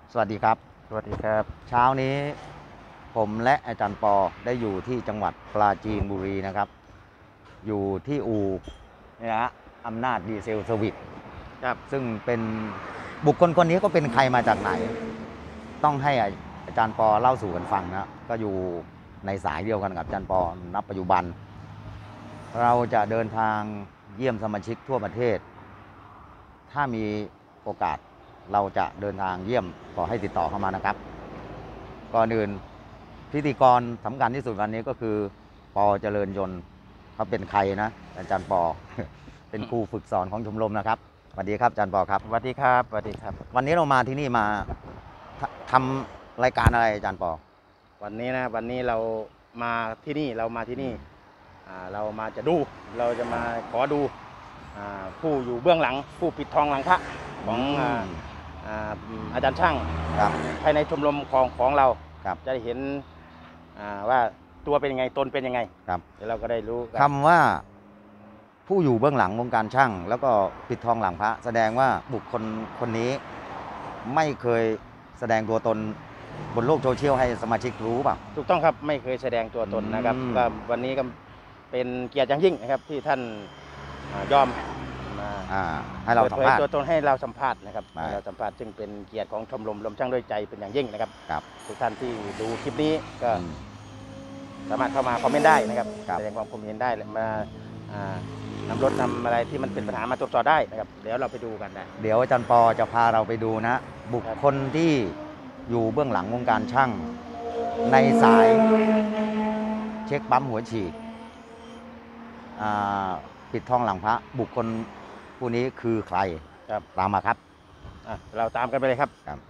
สวัสดีครับสวัสดีครับเช้านี้ผมและอาจารย์ปอได้อยู่ที่จังหวัดปราจีนบุรีนะครับอยู่ที่อู่เนี่ยฮะอำนาจดีเซลเซอร์วิสครับซึ่งเป็นบุคคลคนนี้ก็เป็นใครมาจากไหน ต้องให้อาจารย์ปอเล่าสู่กันฟังนะก็อยู่ในสายเดียวกันกับอาจารย์ปอณปัจจุบัน เราจะเดินทางเยี่ยมสมาชิกทั่วประเทศ ถ้ามีโอกาสเราจะเดินทางเยี่ยมขอให้ติดต่อเข้ามานะครับก่อนอื่นพิธีกรสำคัญที่สุดวันนี้ก็คือปอเจริญยนต์เขาเป็นใครนะอาจารย์ปอ เป็นครูฝึกสอนของชมรมนะครับสวัสดีครับอาจารย์ปอครับสวัสดีครับสวัสดีครับวันนี้เรามาที่นี่มาทำรายการอะไรอาจารย์ปอวันนี้เรามาที่นี่เรามาจะเราจะมาขอดูผู้อยู่เบื้องหลังผู้ปิดทองหลังพระของอาจารย์ช่างครับภายในชมรมของเราครับจะได้เห็นว่าตัวเป็นยังไงตนเป็นยังไงครับเดี๋ยวเราก็ได้รู้กันคำว่าผู้อยู่เบื้องหลังวงการช่าง แล้วก็ปิดทองหลังพระแสดงว่าบุคคลคนนี้ไม่เคยแสดงตัวตนบนโลกโซเชียลให้สมาชิกรู้เปล่าถูกต้องครับไม่เคยแสดงตัวตนนะครับ ก็วันนี้ก็เป็นเกียรติอย่างยิ่งนะครับที่ท่านยอมมาให้เราสัมภาษณ์ตัวตนให้เราสัมภาษณ์นะครับได้ให้เราสัมภาษณ์ซึ่งเป็นเกียรติของชมรมรวมช่างด้วยใจเป็นอย่างยิ่งนะครับครับทุกท่านที่ดูคลิปนี้ก็อืมสามารถเข้ามาคอมเมนต์ได้นะครับครับแสดงความคิดเห็นได้มานำรถนำอะไรที่มันเป็นปัญหามาตรวจสอบได้นะครับเดี๋ยวเราไปดูกันนะเดี๋ยวอาจารย์ปอจะพาเราไปดูนะ บุคคลที่อยู่เบื้องหลังวงการช่าง ในสายเช็คปั๊มหัวฉีดปิดทองหลังพระ บุคคลผู้นี้คือใครครับตามมาครับเราตามกันไปเลยครับครับ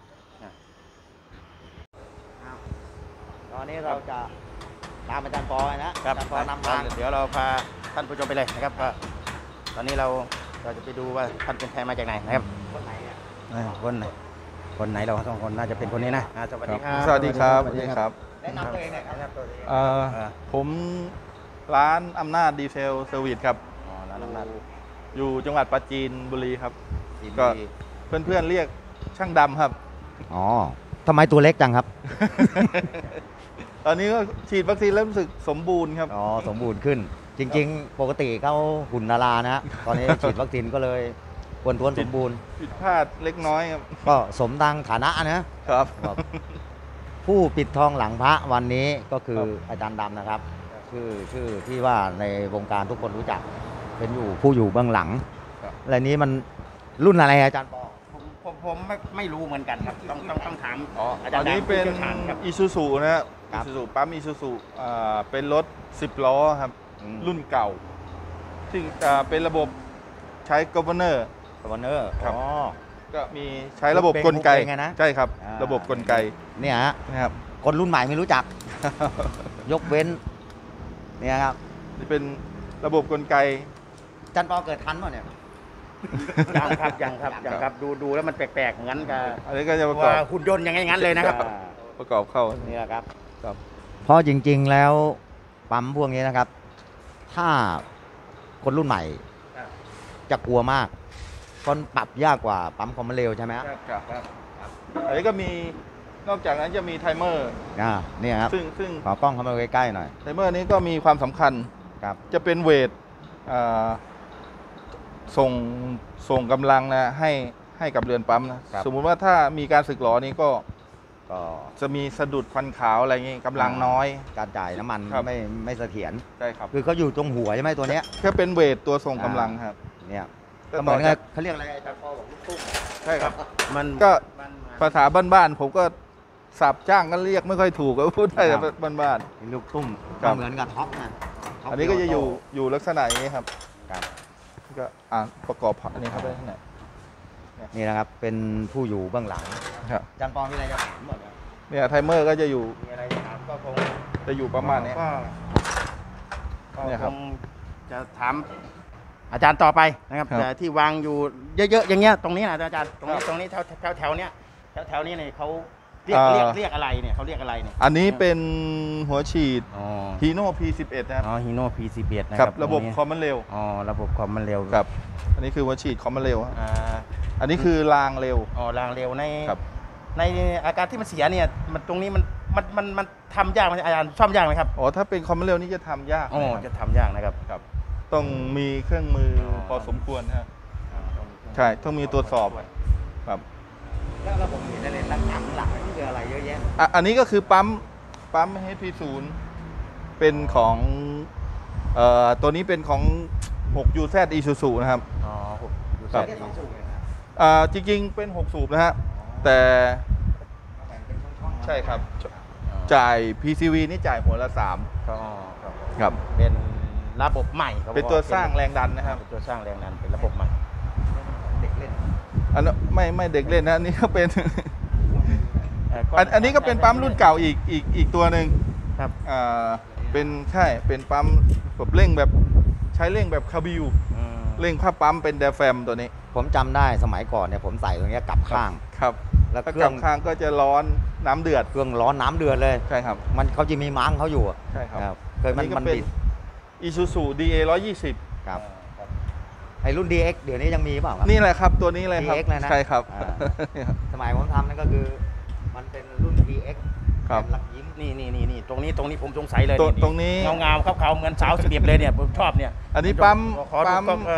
ตอนนี้เราจะตามอาจารย์ปอนะอาจารย์ปอนำทางเดี๋ยวเราพาท่านผู้ชมไปเลยนะครับว่าตอนนี้เราจะไปดูว่าท่านเป็นใครมาจากไหนนะครับคนไหนเนี่ยคนไหนเราสองคนน่าจะเป็นคนนี้นะสวัสดีครับสวัสดีครับสวัสดีครับแนะนำตัวเองหน่อยครับผมร้านอำนาจดีเซลเซอร์วิสครับร้านอำนาจอยู่จังหวัดปราจีนบุรีครับก็ก็ เพื่อนๆเรียกช่างดำครับอ๋อทำไมตัวเล็กจังครับตอนนี้ก็ฉีดวัคซีนแล้วรู้สึกสมบูรณ์ครับอ๋อสมบูรณ์ขึ้น จริง ๆ ปกติเขาหุ่นดารานะฮะตอนนี้ฉีดวัคซีนก็เลยควรทวนสมบูรณ์ผิดพลาดเล็กน้อยครับก็สมดังฐานะนะครับ ผู้ปิดทองหลังพระวันนี้ก็คืออาจารย์ดำนะครับ ชื่อที่ว่าในวงการทุกคนรู้จัก เป็นผู้อยู่เบื้องหลังครับอะไรนี้มันรุ่นอะไรอาจารย์ปอผมไม่รู้เหมือนกันครับต้องถามตอนนี้เป็นผู้ชี่ยวชาญครับอีซูซูนะฮะครัอีบซูซูปั๊มอีซูซูเป็นรถ 10 ล้อครับ รุ่นเก่า ที่เป็นระบบใช้ governor กวเนอร์ครับอ๋อก็มีใช้ระบบกลไกมุกเป็นไงนะใช่ครับอ่าระบบกลไกเนี่ยฮะนะครับคนรุ่นใหม่ไม่รู้จัก ยกเว้นเนี่ยครับนี่เป็นระบบกลไกอาจารย์ปอเกิดทันป่ะเนี่ยยังครับดูแล้วมันแปลกๆเหมือนกับอันนี้ก็จะประกอบว่าหุ่นยนต์อย่างนั้นเลยนะครับประกอบเข้านี่แหละครับครับเพราะจริงๆแล้วปั๊มพวกนี้นะครับ ถ้าคนรุ่นใหม่ครับจะกลัวมากคนปรับยากกว่าปั๊มคอมมอนเรลใช่ไหมฮะครับอันนี้ก็มีนอกจากนั้นจะมีไทม์เมอร์เนี่ยครับซึ่งขอกล้องเข้ามาใกล้ๆหน่อยไทม์เมอร์นี้ก็มีความสำคัญครับจะเป็นเวทส่งกำลังนะให้กับเรือนปั๊มนะครับ สมมุติว่าถ้ามีการสึกหรอนี้ก็ก็จะมีสะดุดควันขาวอะไรอย่างงี้กำลังน้อยการจ่ายน้ำมันครับไม่เสถียรใช่ครับคือเขาอยู่ตรงหัวใช่ไหมตัวเนี้ยแค่เป็นเวทตัวส่งกำลังครับเนี่ยก็ก็เหมือนต่อกัจาบกเขาเรียกอะไรอาจารย์ปอบอกลูกตุ้มใช่ครับมันก็มันภาษาบ้านๆผมก็สับจ้างก็เรียกไม่ค่อยถูกก็พูดได้แต่บ้านลูกตุ้มครัก็บเหมือนกับท็อปนะๆอันนี้ก็จะอยู่ลักษณะอย่างนี้ครับครับก็ประกอบอันนี้ครับได้ที่ไหนนี่นะครับเป็นผู้อยู่เบื้องหลังครับอาจารย์ปอมีอะไรจะถามหมดครับเนี่ยไทม์เมอร์ก็จะอยู่มีอะไรถามก็คงจะอยู่ประมาณนี้ก็เนี่ยครับคงจะถามอาจารย์ต่อไปนะครับครับแต่ที่วางอยู่เยอะๆอย่างเงี้ยตรงนี้นะอาจารย์ตรงนี้แถวเนี้ยแถวนี้เนี่ยเขาเรียกอะไรเนี่ยเขาเรียกอะไรเนี่ยอันนี้เป็นหัวฉีดอ๋อฮีโน่ P11 นะครับฮีโน่ P11 นะคครัรับบ ระบบคอมมอนเร็วอ๋อระบบความมันเร็วครับ อันนี้คือหัวฉีดคอมมอนเร็วอ่าอันนี้คือรางเร็วรางเร็วในครับในอาการที่มันเสียเนี่ยมันตรงนี้มันทำยากไหมอาจารย์ซ่อมยากไหมครับอ๋อถ้าเป็นคอมเร็วนี่จะทำยากโอ้นะครับจะทำยากนะครับครับ ต้องมีเครื่องมือพอสมควรนะครับใช่ต้องมีตรวจสอบครับแล้วระบบเห็นอะไรหลังนี่คืออะไรเยอะแยะอันนี้ก็คือปั๊ม HP0 เป็นของตัวนี้เป็นของ 6UZ Isuzu นะครับอ๋ออยู่ครัแค่บสองสูบจริงๆเป็น6สูบนะฮะแต่ใช่ครับจ่าย PCV นี่จ่ายหัวละก็ 3ครับเป็นระบบใหม่ขาบอกเป็นตัวสร้างแรงดันนะครับเป็นตัวสร้างแรงดันเป็นระบบใหม่เด็กเล่นอันนั้นไม่เด็กเล่นนะอันนี้ก็เป็นก็อันนี้ก็เป็นปั๊มรุ่นเก่าอีกตัวหนึ่งครับเป็นปั๊มแบบเร่งแบบใช้เร่งแบบคาบิวอืมเร่งผ้าปั๊มเป็นไดาแฟรมตัวนี้ผมจำได้สมัยก่อนเนี่ยผมใส่ตรงเนี้ยกลับข้างครับแล้วถ้าเครื่กอลังบข้างก็จะร้อนน้ำเดือดเครื่องร้อนน้ำเดือดเลยใช่ครับมันเขาจะมีมั้งเขาอยู่อะใช่ครับครับเคยอันนี้ก็มันเป็นบิด Isuzu DA 120 ครับครับไอ้รุ่น DX เดี๋ยวนี้ยังมีเปล่าครับนี่แหละครับตัวนี้เลยครับ DX เลยนะใช่ครับอ่า สมัยผมทำนั่นก็คือ มันเป็นรุ่น DX ครับเป็นลักยิ้มนี่ตรงนี้ผมสงสัยเลยตรงนี้เงาขาวๆเหมือนสาวสิบเลยเนี่ยผมชอบเนี่ยอันนี้ปั๊มขอดูปั๊มกล้อง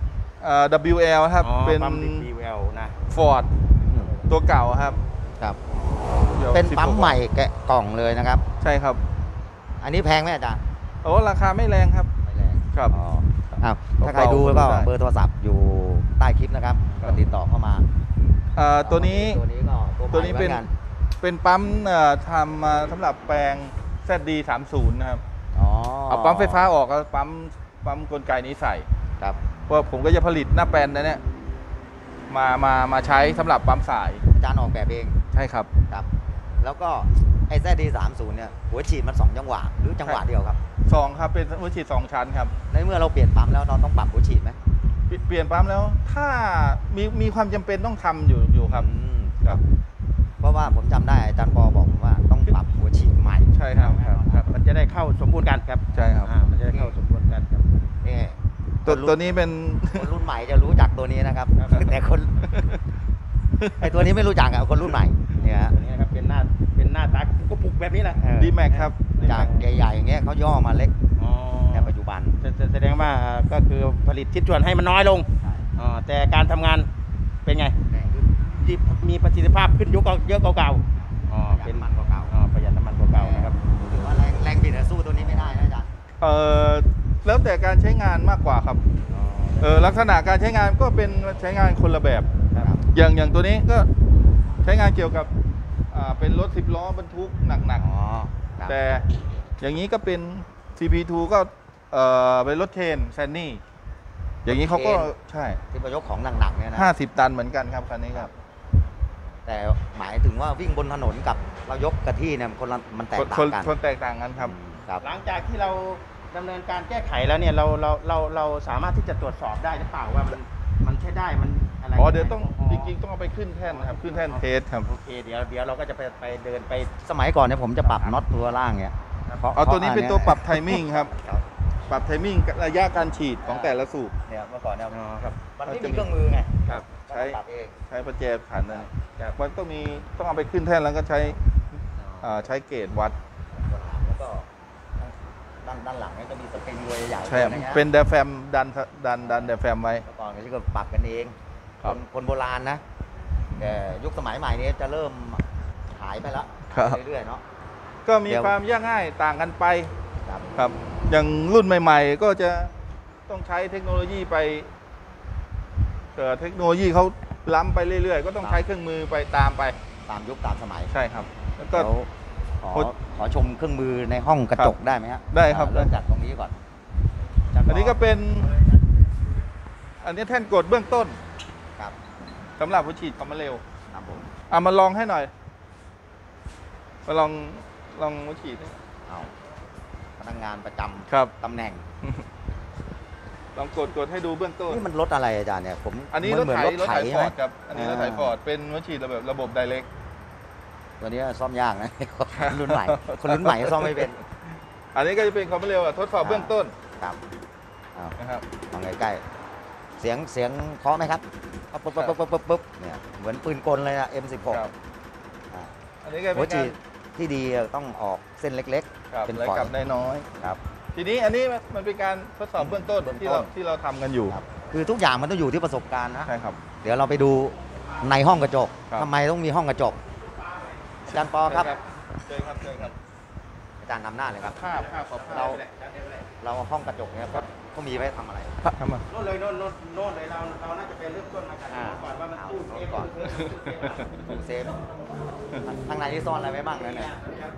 WL ครับอ๋อเป็นปั๊มดีเวลนะ Ford ตัวเก่าครับครับดี๋ยวเป็น 10 ปั๊มกว่าใหม่แกะกล่องเลยนะครับใช่ครับอันนี้แพงไหมอาจารย์โอ้ราคาไม่แรงครับไม่แรงครับอ๋ออ้าวถ้าใครเบาๆดูก็ได้เบอร์โทรศัพท์อยู่ใต้คลิปนะครับครัก็บติดต่อเข้ามาตัวนี้ตัวนี้ก็ตัวนี้ใหม่เป็นหมือกัเป็นปั๊มทำมาสำหรับแปลง ZD 30นะครับอ๋อเอาปั๊มไฟฟ้าออกแล้วปั๊มกลไกนี้ใส่ครับเพราะผมก็จะผลิตหน้าแปลนนะเนี่ยมาใช้สำหรับปั๊มสายอาจารย์ออกแบบเองใช่ครับครับ แล้วก็ไอ้ ZD30 เนี่ยหัวฉีดมัน2จังหวะหรือจังหวะเดียวครับ 2 ครับเป็นหัวฉีด 2 ชั้นครับในเมื่อเราเปลี่ยนปั๊มแล้วเราต้องปรับหัวฉีดไหมเปลี่ยนปั๊มแล้วถ้ามีความจำเป็นต้องทำอยู่ครับอืมครับเพราะว่าผมจำได้อาจารย์ปอบอกผมว่าต้องปรับหัวฉีดใหม่ใช่ครับครับมันจะได้เข้าสมบูรณ์กันครับใช่ครับมันจะได้เข้าสมบูรณ์กันครับนี่ตัวนี้เป็นคนรุ่นใหม่จะรู้จักตัวนี้นะครับ แต่คน ไอ้ตัวนี้ไม่รู้จักอะคนรุ่นใหม่เนี่ยฮะตัวนี้นะครับเป็นหน้าตาก็ปุกแบบนี้แหละ D-Max ครับจากใหญ่ๆอย่างเงี้ยเขาย่อมาเล็กอ๋อในปัจจุบันจะแสดงว่าก็คือผลิตชิ้นส่วนให้มันน้อยลงอ๋อแต่การทำงานเป็นไงที่มีประสิทธิภาพขึ้นเยอะเก่าๆอ๋อเป็นมันเก่าอ๋อประหยัดน้ำมันเก่าๆนะครับๆถือว่าแรงบิดอะสู้ตัวนี้ไม่ได้นะอาจารย์แล้วแต่การใช้งานมากกว่าครับลักษณะการใช้งานก็เป็นใช้งานคนละแบบครับอย่างตัวนี้ก็ใช้งานเกี่ยวกับเป็นรถ10 ล้อบรรทุกหนักอ๋อครับๆแต่อย่างนี้ก็เป็น CP2 ก็เป็นรถเทรนแซนนี่อย่างนี้เขาก็ใช่ที่ประยกของหนักๆเนี่ยนะ 50 ตันเหมือนกันครับคันนี้ครับแต่หมายถึงว่าวิ่งบนถนนกับเรายกกระที่เนี่ยมันแตกต่างกันคนแตกต่างกันครับครับหลังจากที่เราดำเนินการแก้ไขแล้วเนี่ยเราสามารถที่จะตรวจสอบได้หรือเปล่าว่ามันใช้ได้มันอะไรเดี๋ยวต้องจริงๆต้องเอาไปขึ้นแท่นครับขึ้นแท่นเทสครับโอเคเดี๋ยวเราก็จะไปเดินไปสมัยก่อนเนี่ยผมจะปรับน็อตตัวล่างเนี่ยเอาตัวนี้เป็นตัวปรับไทมิ่งครับครับปรับไทมิ่งระยะการฉีดของแต่ละสูบเนี่ยเมื่อก่อนเนี่ยอ๋อครับมันไม่มีเครื่องมือไงครับใช้ใช้ปรับเองใช้ประแจขันนะมันต้องเอาไปขึ้นแท่นแล้วก็ใช้เกจวัดแล้วก็ด้านหลังเนี่ยจะมีสปริงเวย์ใหญ่ใช่อะไรงี้ยเป็นไดาแฟรมดันไดาแฟรมไว้เมื่อก่อนก็ปรับกันเองครับคนโบราณนะแต่ยุคสมัยใหม่นี้จะเริ่มหายไปแล้วครับเรื่อยๆเนาะก็มีเดี๋ยวความยากง่ายต่างกันไปครับครับ อย่างรุ่นใหม่ ๆ ก็จะต้องใช้เทคโนโลยีไปเทคโนโลยีเขาล้ำไปเรื่อยๆ ก็ต้องใช้เครื่องมือไปตามไปตามยุคตามสมัยใช่ครับ แล้วก็เดี๋ยวขอชมเครื่องมือในห้องกระจกได้ไหมฮะได้ครับเริ่มจากตรงนี้ก่อนอันนี้ก็เป็น อันนี้แท่นกดเบื้องต้นครับสำหรับหัวฉีดคอมมาเร็วครับผมมาลองให้หน่อย มาลองหัวฉีดให้เอาพนักงานประจำครับตำแหน่งลองกดให้ดูเบื้องต้นนี่มันรถอะไรอาจารย์เนี่ยผมอันนี้มัเหมือนรถไถฟใช่อไหมร์ดครับ อันนี้รถไถฟอร์ดเป็นหัวฉีดระบบไดเรกตัวนี้ซ่อมยากนะ คนรุ่นใหม่ คนรุ่นใหม่ซ่อมไม่เป็นอันนี้ก็จะเป็นคอมมาเร็วทดสอบเบื้องต้นครับเอานะครับมองใกล้ๆเสียงเคาะไหมครับปุ๊บปุ๊บปุ๊บปุ๊บปุ๊บเนี่ยเหมือนปืนกลเลยนะ M16 ครับอันนี้ก็หัเป็วน ฉีการดที่ดีต้องออกเส้นเล็กครับเป็นและฝอยกลับได้น้อยครับทีนี้อันนี้มันเป็นการทดสอบเบื้องต้นเบื้องต้นที่เราทำกันอยู่ครับคือทุกอย่างมันต้องอยู่ที่ประสบการณ์นะใช่ครับเดี๋ยวเราไปดูในห้องกระจกครับทำไมต้องมีห้องกระจกอาจารย์ปอครับเชิญครับเชิญครับอาจารย์นำหน้าเลยครับภาพขอภาพเราห้องกระจกเนี่ยเขามีไว้ทำอะไรทำมาโน่นเลยโน่นเลยเราน่าจะเป็นเริ่มต้นมาจากก่อนว่ามันตู้เซฟก่อนตู้เซฟข้างในนี่ซ่อนอะไรไว้บ้างนะเนี่ย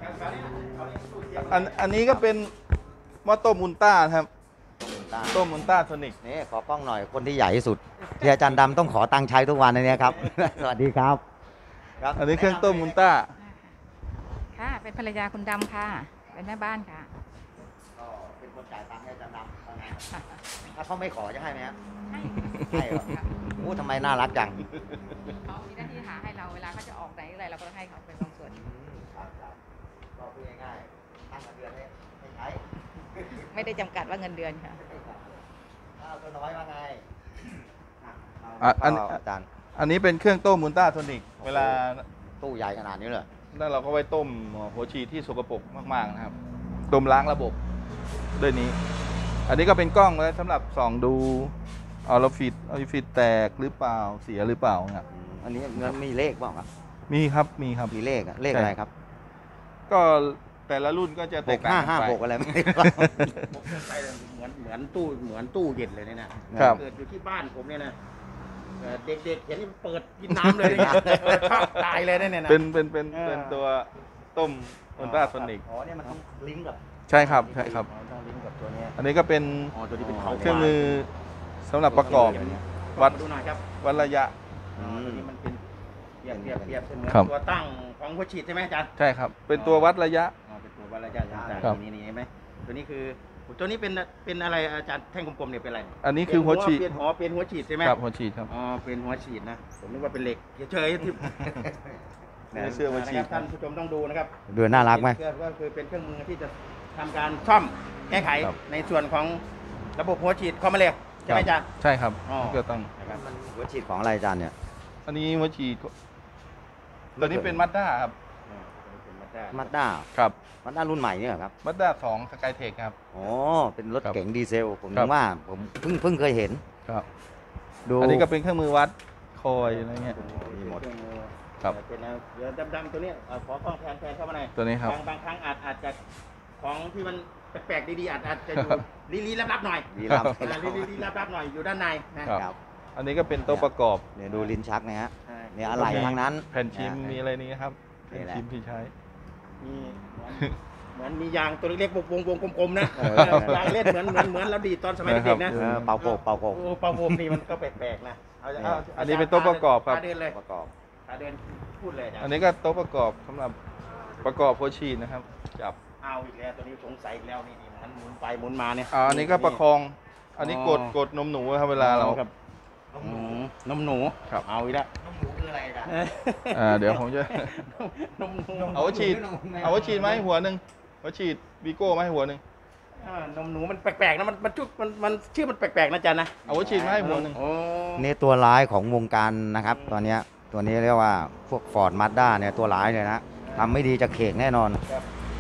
อันนี้ก็เป็นหม้อต้มอุลตร้าครับได้ต้มอุลตร้าโทนิกนี่ขอกล้องหน่อยคนที่ใหญ่ที่สุดที่อาจารย์ดำต้องขอตังค์ใช้ทุกวันในนี้ครับ สวัสดีครับครับอันนี้เครื่องต้มอุลตร้าค่ะ เป็นภรรยาคุณดำค่ะ เป็นแม่บ้านค่ะก็เป็นคนจ่ายตังค์ให้อาจารย์ดำว่าไงถ้าเขาไม่ขอจะให้ไหมครับให้เหรอโอ้ทำไมน่ารักจังเขามีหน้าที่หาให้เรา เวลาเขาจะออกไหนอะไรเราก็ต้องให้เขาเป็นบางส่วนครับก็พูดง่ายๆตั้งเงินเดือนให้ใช้ไม่ได้จำกัดว่าเงินเดือนค่ะข้าวตัวน้อยว่าไงอันอาจารย์อันนี้เป็นเครื่องต้มอุลตร้าโทนิก เวลาตู้ใหญ่ขนาดนี้เลยแล้วเราก็ไว้ต้มหัวฉีดที่สกปรกมากๆนะครับ ต้มล้างระบบด้วยนี้ อันนี้ก็เป็นกล้องไว้สำหรับส่องดูออลฟิตแตกหรือเปล่าเสียหรือเปล่าครับอันนี้เงินมีเลขเปล่าครับมีครับมีครับมีเลขอะเลขอะไรครับก็แต่ละรุ่นก็จะแตกต่างกันไป 6556อะไรไม่ผมเคยไปเหมือนตู้เย็นเลยเนี่ยนะครับ เกิดอยู่ที่บ้านผมเนี่ยนะเด็กๆเห็นมันเปิดกินน้ำเลยเนี่ยชอบตายเลยเนี่ยนะเป็นตัวต้มอุลตร้าโทนิกอ๋อเนี่ยมันต้องลิงก์กับใช่ครับใช่ครับต้องลิงก์กับตัวเนี้ยอันนี้ก็เป็นอ๋อตัวนี้เป็นเขาเครื่องมือสำหรับประกอบ วัดดูหน่อยครับวัดระยะอ๋อตัวนี้มันเป็นเปรียบเสมือนครับตัวตั้งของหัวฉีดใช่ไหมอาจารย์ใช่ครับ เป็นตัววัดระยะอ๋อเป็นตัววัดระยะต่างครับๆนี่เห็นไหมตัวนี้คือตัวนี้เป็นอะไรอาจารย์แท่งกลมๆเนี่ยเป็นอะไรอันนี้คือหัวฉีดเป็นหัวฉีดใช่ไหมครับหัวฉีดครับอ๋อเป็นหัวฉีดนะผมนึกว่าเป็นเหล็กเฉยๆที่ไม่เชื่อหัวฉีดท่านผู้ชมต้องดูนะครับดูน่ารักไหมก็คือเป็นเครื่องมือที่จะทำการซ่อมแก้ไขครับในส่วนของระบบหัวฉีดคอมมาเลวใช่ไหมอาจารย์ใช่ครับอ๋อก็ต้องนะครับมันหัวฉีดของอะไรอาจารย์เนี่ยอันนี้หัวฉีดตัวนี้เป็นมัดด้าครับอ๋อเป็นมาได้มาด้าครับมาด้ารุ่นใหม่เนี่ยเหรอครับมัดด้า2สกายเทคครับอ๋อเป็นรถครับเก๋งดีเซล ผมครันึบกว่าผมเพิ่งเคยเห็นครับดูอันนี้ก็เป็นเครื่องมือวัดคอยอะไรเงี้ยมีหมดครับเป็นเดี๋ยวดำๆตัวนี้ขอกล้องแทนเข้ามาหน่อยตัวนี้ครับบางครั้งอาจจะของที่มันแปลกๆดีๆอาจจะอยู่ลี้ๆลับๆหน่อยดีลับลี้ๆลับๆหน่อยอยู่ด้านในนะครับครับอันนี้ก็เป็นตัวประกอบเนี่ยดูลิ้นชักนะฮะใช่เนี่ยอะไรทั้งนั้นแผ่นชิมมีอะไรนี้ครับนี่แผ่นแหละชิมที่ใช้มีเหมือนมียางตัวเล็กๆวงๆกลมๆนะเออยางเล่นเหมือนเราดีดตอนสมัยเด็กๆนะเป่าโกกเป่าโกกโอ้เป่าโฟมนี่มันก็แปลกๆนะเอาอันนี้เป็นตัวประกอบครับพาเดินเลยประกอบพาเดินพูดเลยอาจารย์อันนี้ก็โต๊ะประกอบสำหรับประกอบหัวฉีดนะครับ จับเอาอีกแล้วตัวนี้สงสัยอีกแล้วนี่มันหมุนไปหมุนมาเนี่ยอันนี้ก็ประคอง อันนี้กดนมหนูครับเวลาเราครับนมหนูครับเอาอีกแล้วน้ำหมูคืออะไรกันเดี๋ยวผมจะนมหนูเอาหัวฉีด เอาหัวฉีดมาให้หัวหนึ่งหัวฉีดวีโก้มาให้หัวหนึ่งนมหนูมันแปลกๆนะมันจุดมันชื่อมันแปลกๆนะอาจารย์นะเอาหัวฉีดมาให้หัวหนึ่งโอ้นี่ตัวร้ายของวงการนะครับ ตอนเนี้ยตัวนี้เรียกว่าพวกฟอร์ดมาด้าเนี่ยตัวร้ายเลยนะทำไม่ดีจะเข่งแน่นอนครับ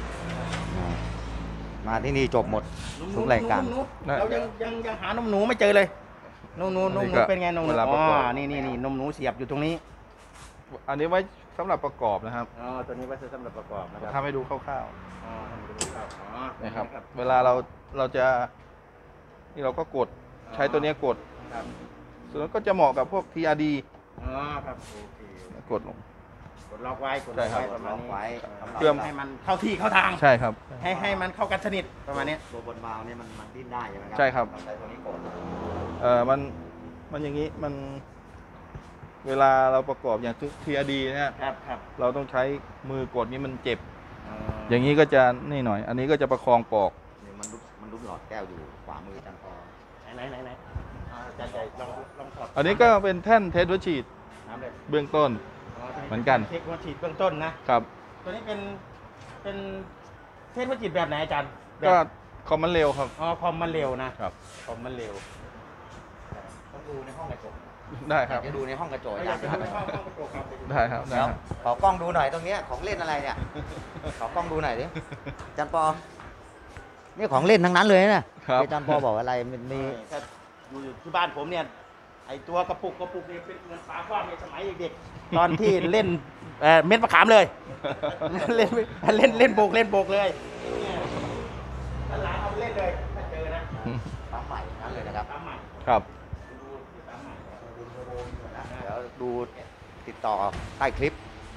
มาที่นี่จบหมด ทุกรายการนมหนูเรายังหานมหนูไม่เจอเลยนมหนูเป็นไงนมหนูอ๋อนี่นมหนูเสียบอยู่ตรงนี้อันนี้ไว้สำหรับประกอบนะครับอ๋อตัวนี้ไว้สำหรับประกอบนะครับทำให้ดูคร่าวอ๋อทำดูครับอ๋อๆนะครับ เวลาเราจะนี่เราก็กดใช้ตัวเนี้ยกดครับส่วนนั้นก็จะเหมาะกับพวก TRD อ๋อครับโอเคกดลงกดล็อกไว้กดใช่ล็อกครับไว้ประมาณนี้ไว้เพื่อให้มันเข้าที่เข้าทางใช่ครับให้มันเข้ากันสนิทประมาณนี้ตัวบนวาล์วเนี่ยมันดิ้นได้ใช่ไหมครัใช่ครับต้องใช้ตัวนี้กดมันอย่างนี้มันเวลาเราประกอบอย่างทุก TRD เนี่ยครับเราต้องใช้มือกดนี่มันเจ็บ อย่างนี้ก็จะนี่หน่อย อันนี้ก็จะประคองปอกเนี่ยมันรุบหลอดแก้วอยู่ขวามือจันพอไหนอาจารย์ใหญ่ลองถอดอันนี้ก็เป็นแท่นเทสวัฉีดน้ำเลยเบื้องต้น เหมือนกันเทควัฉีดเบื้องต้นนะครับ ตัวนี้เป็นเทควัฉีดแบบไหนอาจารย์แบบก็คอมมันเร็วครับอ๋อคอมมันเร็วนะครับ คอมมันเร็วต้องดูในห้องกระจกได้ครับจะดูในห้องกระจกอยากจะดูในห้องกระจกครับได้ครับได้เดี๋ยวครับขอกล้องดูหน่อยตรงเนี้ยของเล่นอะไรเนี่ย ขอกล้องดูหน่อยดิอาจารย์ปอ นี่ของเล่นทั้งนั้นเลยนะครับ อาจารย์ปอบอกอะไรมันมีถ้าอยู่ที่บ้านผมเนี่ยไอตัวกระปุกเนี่ยเป็นเงินฝาคว้าในสมัยเด็กๆตอนที่เล่นเม็ดมะขามเลย เล่นโบกเลยเนี่ยหลานเอาไปเล่นเลยถ้าเจอนะปั๊มใหม่ทั้งนั้นเลยนะครับตามใหม่ครับดูที่ตามใหม่เดี๋ยวดูติดต่อใต้คลิป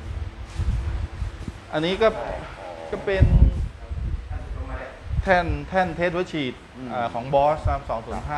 อันนี้ก็เป็นแท่นเทสหัวฉีดอืมของบอส205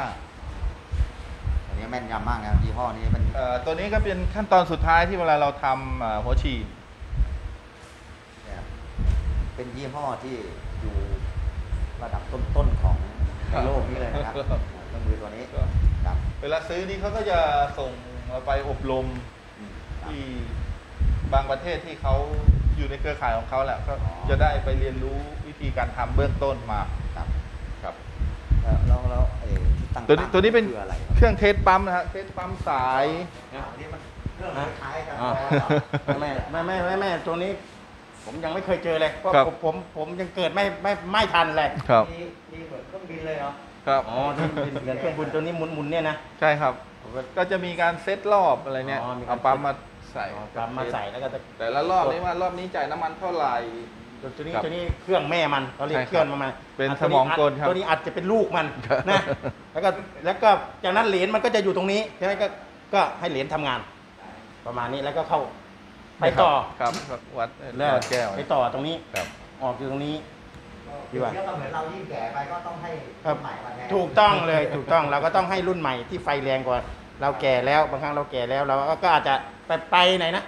อันนี้แม่นยำมากนะยี่ห้อนี้มันตัวนี้ก็เป็นขั้นตอนสุดท้ายที่เวลาเราทำหัวฉีดเนี่ยเป็นยี่ห้อที่อยู่ระดับต้นๆของในโลกนี้เลยนะครับเครื่องมือตัวนี้ครับเวลาซื้อนี่เขาก็จะส่งเราไปอบรมอืมที่บางประเทศที่เขาอยู่ในเครือข่ายของเขาแหละก็อ๋อจะได้ไปเรียนรู้วิธีการทำเบื้องต้นมาครับครับแล้วที่ตั้งตัวนี้เป็นคืออะไรเครื่องเทสปั๊มนะฮะเทสปั๊มสายอันนี้มันเครื่องคล้ายๆกันอ่าไม่ตัวนี้ ผมยังไม่เคยเจอเลยเพราะครับผมยังเกิดไม่ทันเลยครับมีเหมือนเครื่องบินเลยเนาะครับอ๋อที่เป็นเหมือนเครื่องบุญตัวนี้หมุนเนี่ยนะใช่ครับ ก็จะมีการเซตรอบอะไรเนี่ยอ๋อมีการเอาปั๊มมาใส่ตามมาใส่แล้วก็จะแต่ละรอบนี้ว่ารอบนี้จ่ายน้ำมันเท่าไหร่ตัวนี้ครับตัวนี้เครื่องแม่มันเขาเรียกใช่ครับเครื่องมันเป็นตัวสมองกลครับตัวนี้อาจจะเป็นลูกมันครับนะแล้วก็จากนั้นเหรียญมันก็จะอยู่ตรงนี้ใช่ไหมก็ให้เหรียญทำงาน ประมาณนี้แล้วก็เข้าไปต่อครับวัดแล้ววัดแก้วไปต่อตรงนี้ครับออกอยู่ตรงนี้ ดีกว่าเดี๋ยวก็เหมือนเรายิ่งแก่ไปก็ต้องให้ครับใหม่มาแทนถูกต้องเลยถูกต้องเราก็ต้องให้รุ่นใหม่ที่ไฟแรงกว่า เราแก่แล้วบางครั้งเราแก่แล้วเราก็อาจจะไปไหนนะ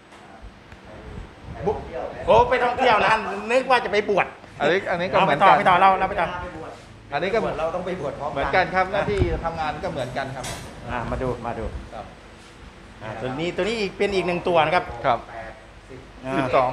โอ้ไปท่องเที่ยวนะนึกว่าจะไปบวชอันนี้ก็เราเหมืไปอนต่อกันไปต่อเราไปต่ออันนี้ก็เราต้องไปบวชพร้อมเหมือนกันครับหน้าที่ทำงานก็เหมือนกันครับมาดูครับตัวนี้อีกเป็นอีกหนึ่งตัวนะครับครับอ่า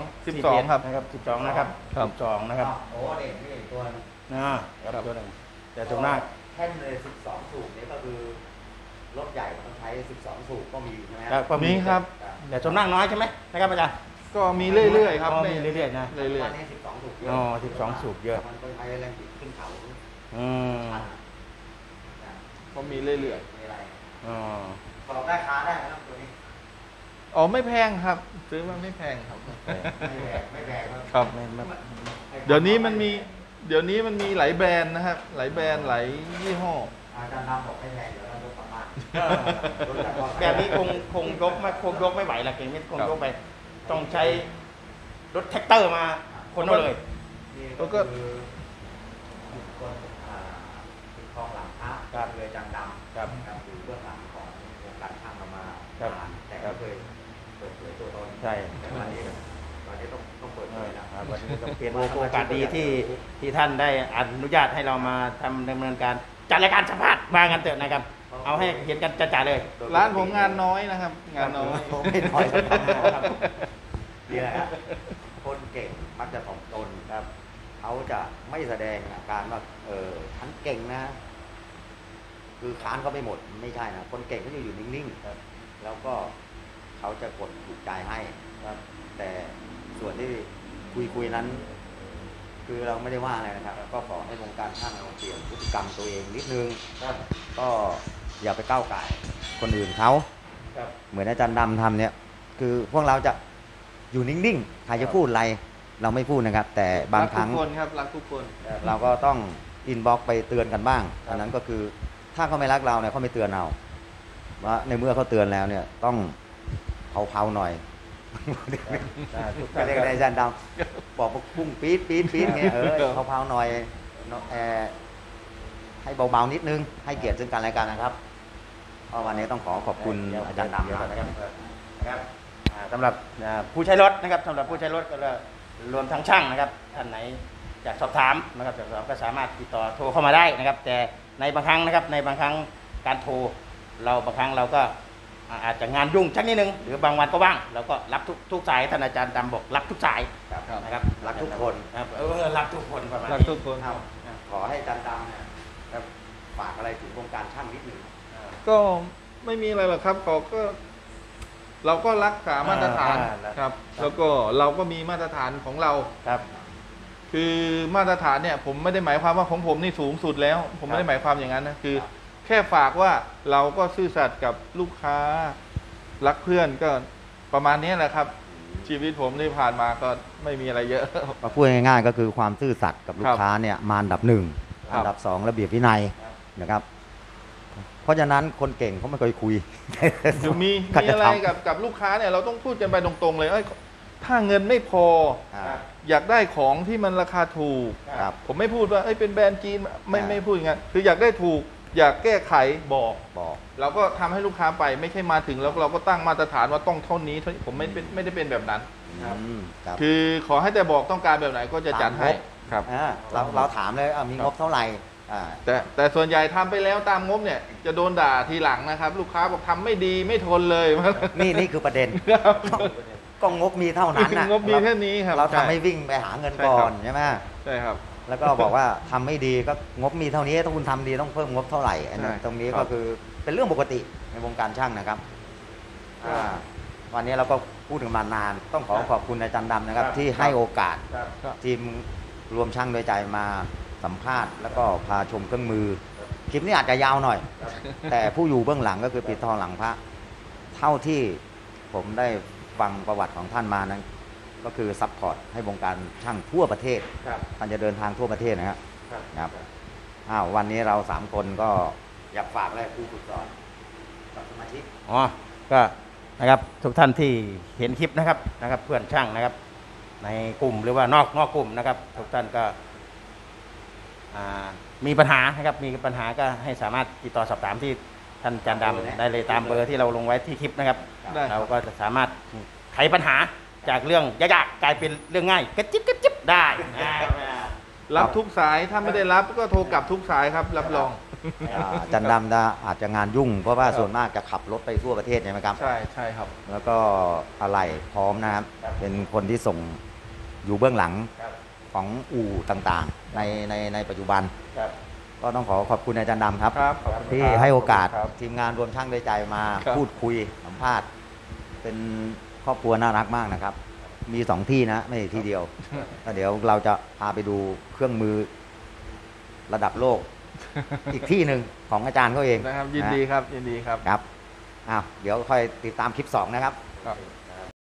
12ครับนะครับ12นะครับครับ 12นะครับโอ้เนี่ยนี่ตัวนึงครับตัวหนึ่งแต่ตัวหน้าแท่นเลย12 สูบเนี่ยก็คือรถใหญ่ต้องใช้12 สูบก็มีใช่ไหมก็มีครับแต่ตัวหน้าน้อยใช่ไหมนะครับอาจารย์ก็มีเรื่อยๆครับอ๋อมีเรื่อยๆนะเรื่อยวันนี้12 สูบเยอะอ๋อ12สูบเยอะมันต้องใช้แรงบิดขึ้นเขาอืมชันๆก็มีเรื่อยมีอะไรอ๋อบอกได้ค้าได้ไหมครับตัวนี้ๆอ๋อไม่แพงครับ ซื้อมาไม่แพงครับไม่แพงครับครับไม่เดี๋ยวนี้มันมีหลายแบรนด์นะครับหลายแบรนด์หลายยี่ห้ออาจารย์ดำบอกไม่แพงเดี๋ยวเรายกกลับบ้านแบบนี้คงยกไม่ไหวละเก่งไม่คงยกไป ต้องใช้รถแท็กเตอร์มาคนเอาเลยนี่ก็คือบุคคลปิดทองหลังพระครับเรือจังดำครับครับอยู่เบื้องหลังของวงการช่างเรามาครับนานแต่ก็เคยเปิดเผยตัวตนใช่แต่วันนี้ต้องเปิดเผยแล้ววันนี้ก็เป็นโอกาสดีที่ท่านได้อนุญาตให้เรามาทำดำเนินการจัดรายการสัมภาษณ์มากันเถอะนะครับ เอาให้เห็นกันจ่าๆเลยร้านผมงานน้อยนะครับ งานน้อยผมไม่น้อยครับนี่แหละครับคนเก่งมักจะถ่อมตนครับเขาจะไม่แสดงอาการว่าฉันเก่งนะ คือค้านเขาไปหมดไม่ใช่นะคนเก่งเขาจะอยู่นิ่งๆแล้วก็เขาจะกดถูกใจให้ครับ แต่ส่วนที่คุยนั้น คือเราไม่ได้ว่าอะไรนะครับ ก็ขอให้วงการช่างเราเปลี่ยนพฤติกรรมตัวเองนิดนึงก็อย่าไปก้าวไก่คนอื่นเขาครับเหมือนอาจารย์ดำทำเนี่ย คือพวกเราจะอยู่นิ่งๆใครจะพูดอะไร เราไม่พูดนะครับ แต่บางครั้งรักทุกคนครับรักทุกคนเราก็ต้องอินบ็อกไปเตือนกันบ้างอันนั้นก็คือถ้าเขาไม่รักเราเนี่ยเขาไม่เตือนเราว่าในเมื่อเขาเตือนแล้วเนี่ยต้องเผาๆหน่อยก็เรียกอาจารย์ดำบอกว่าพุ่งปี๊ดเงี้ยเผาๆหน่อยให้เบาๆนิดนึงให้เกียรติซึ่งกันและกันนะครับเพราะวันนี้ต้องขอบคุณอาจารย์ดำนะครับสำหรับผู้ใช้รถนะครับสำหรับผู้ใช้รถก็รวมทั้งช่างนะครับท่านไหนอยากสอบถามนะครับอยากสอบก็สามารถติดต่อโทรเข้ามาได้นะครับ แต่ในบางครั้งนะครับในบางครั้งการโทรบางครั้งเราก็อาจจะงานยุ่งชักนิดนึงหรือบางวันก็ว่างเราก็รับทุกสายท่านอาจารย์ดำบอกรับทุกสายครับนะครับรักทุกคนครับรับทุกคนประมาณรักนี้ทุกคนขอให้อาจารย์ดำเนี่ยฝากอะไรถึงวงการช่างนิดหนึ่งก็ไม่มีอะไรหรอกครับเขาก็เราก็รักษามาตรฐานอ่าครับ แล้วก็เราก็มีมาตรฐานของเราครับคือมาตรฐานเนี่ยผมไม่ได้หมายความว่าของผมนี่สูงสุดแล้ว ผมไม่ได้หมายความอย่างนั้นนะคือ แค่ฝากว่าเราก็ซื่อสัตย์กับลูกค้ารักเพื่อนก็ประมาณนี้แหละครับ ชีวิตผมที่ผ่านมาก็ไม่มีอะไรเยอะก็พูดง่ายๆก็คือความซื่อสัตย์กับลูกค้าเนี่ยมาอันดับหนึ่งครับอันดับสองระเบียบวินัยนะครับ เพราะฉะนั้นคนเก่งเขาไม่เคยคุยคือมีก็มีจะอะไรทำกับลูกค้าเนี่ยเราต้องพูดกันไปตรงๆเลยถ้าเงินไม่พออ่าอยากได้ของที่มันราคาถูกครับผมไม่พูดว่าเป็นแบรนด์จีนไม่อ่าไม่พูดอย่างนั้นคืออยากได้ถูก อยากแก้ไขบอกบอกเราก็ทำให้ลูกค้าไปไม่ใช่มาถึงแล้วเราก็ตั้งมาตรฐานว่าต้องเท่านี้ผมไม่ได้เป็นแบบนั้นอืมครับคือขอให้แต่บอกต้องการแบบไหนก็จะจัดให้ตามงบครับเราถามเลยมีงบเท่าไหร่อ่าแต่ส่วนใหญ่ทำไปแล้วตามงบเนี่ยจะโดนด่าทีหลังนะครับ ลูกค้าบอกทำไม่ดีไม่ทนเลยนี่คือประเด็นครับก็งบมีเท่านั้นนะงบมีแค่นี้ครับเราใช่ทำให้วิ่งไปหาเงินใช่ก่อครับนใช่ไหมใช่ครับแล้วก็บอกว่าทำไม่ดีก็งบมีเท่านี้ถ้าคุณทำดีต้องเพิ่มงบเท่าไหร่อันนี้ใช่ตรงนี้ครัก็บคือเป็นเรื่องปกติในวงการช่างนะครับวันนี้เราก็พูดกันมานาน ต้องขอบคุณอาจารย์ดำนะครับ ที่ให้โอกาสครับทีมรวมช่างโดยใจมาสัมภาษณ์ แล้วก็พาชมเครื่องมือ คลิปนี้อาจจะยาวหน่อย แต่ผู้อยู่เบื้องหลังก็คือปิดทองหลังพระ เท่าที่ผมได้ฟังประวัติของท่านมานั้น ก็คือซัพพอร์ตให้วงการช่างทั่วประเทศครับท่านจะเดินทางทั่วประเทศนะครับครับนะครับวันนี้เรา3คนก็อยากฝากอะไรผู้ฝึกสอนกับสมาชิกอ๋อ ก็นะครับทุกท่านที่เห็นคลิปนะครับเพื่อนช่างนะครับ ในกลุ่มหรือว่านอกกลุ่มนะครับ ทุกท่านก็มีปัญหานะครับมีปัญหาก็ให้สามารถติดต่อสอบถามที่ท่านอาจารย์ดำได้เลยตามเบอร์ที่เราลงไว้ที่คลิปนะครับได้ครับเราก็จะสามารถไขปัญหาจากเรื่องยากๆกลายเป็นเรื่องง่ายกระจิบได้รับทุกสายถ้าไม่ได้รับก็โทรกลับทุกสายครับ รับรองอาจารย์ดำอาจจะงานยุ่ง เพราะว่าส่วนมากจะขับรถไปทั่วประเทศใช่ไหมครับใช่ใช่ครับแล้วก็อะไรพร้อมนะครับ เป็นคนที่ส่งอยู่เบื้องหลังของอู่ต่างๆ ในปัจจุบันครับก็ต้องขอบคุณอาจารย์ดำครับครับขอบคุณที่ครับให้โอกาสครับทีมงานรวมช่างด้วยใจมาครับพูดคุยสัมภาษณ์ เป็นครอบครัวน่ารักมากนะครับ มี2ที่นะไม่ใช่ที่เดียวแล้วเดี๋ยวเราจะพาไปดูเครื่องมือระดับโลก อีกที่หนึ่งของอาจารย์เขาเองนะครับยินดีครับยินดีครับครับอ้าวเดี๋ยวค่อยติดตามคลิป 2 นะครับครับ